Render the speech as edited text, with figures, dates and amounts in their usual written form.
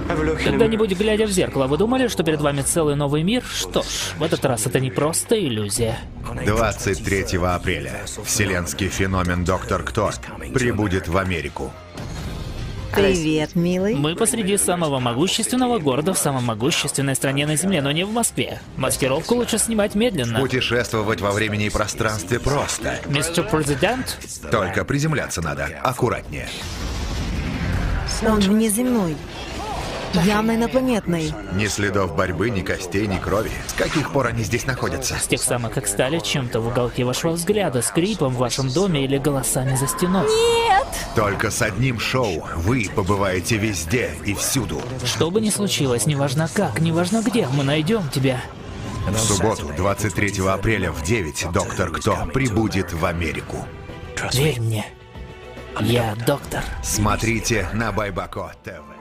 Когда-нибудь, глядя в зеркало, вы думали, что перед вами целый новый мир? Что ж, в этот раз это не просто иллюзия. 23 апреля вселенский феномен Доктор Кто прибудет в Америку. Привет, милый. Мы посреди самого могущественного города в самой могущественной стране на Земле, но не в Москве. Маскировку лучше снимать медленно. Путешествовать во времени и пространстве просто. Мистер Президент? Только приземляться надо аккуратнее. Он внеземной. Явно инопланетный. Ни следов борьбы, ни костей, ни крови. С каких пор они здесь находятся? С тех самых, как стали чем-то в уголке вашего взгляда, скрипом в вашем доме или голосами за стеной. Нет! Только с одним шоу вы побываете везде и всюду. Что бы ни случилось, неважно как, неважно где, мы найдем тебя. В субботу, 23 апреля в 9 Доктор Кто прибудет в Америку. Верь мне, я доктор. Смотрите на Байбако ТВ.